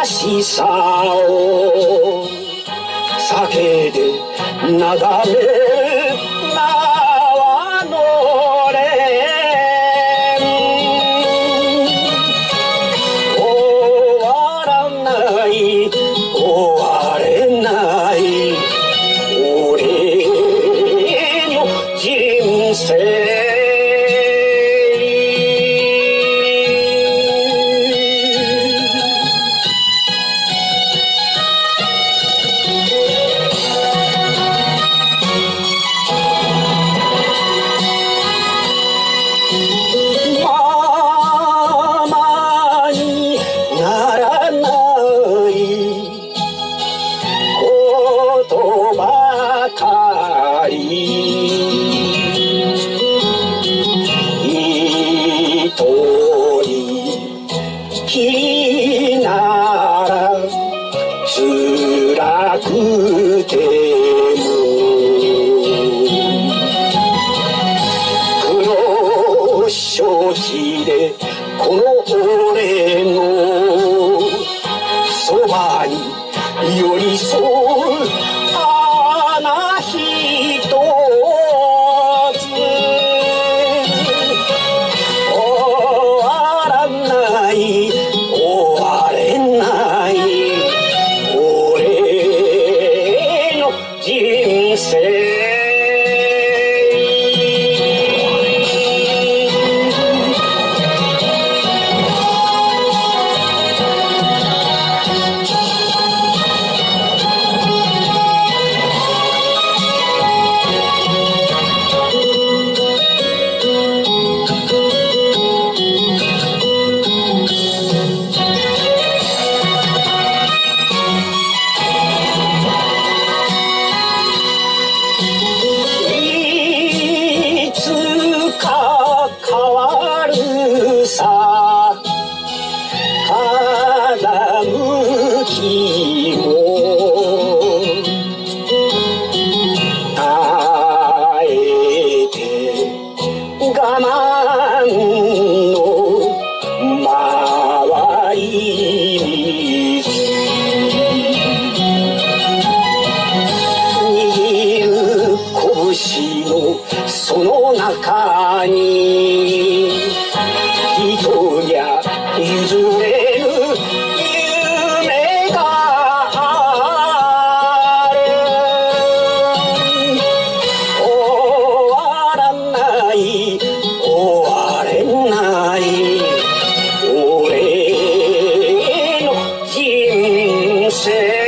しさを酒でなだめ縄のれ終わらない終われない俺の人生きなら辛くても黒承知でこの俺のそばに寄り添う花ひとつ終わらない終われない俺の人生風向きも耐えて我慢の回り道握る拳のその中に人にゃ譲れぬ夢がある終わらない終われない俺の人生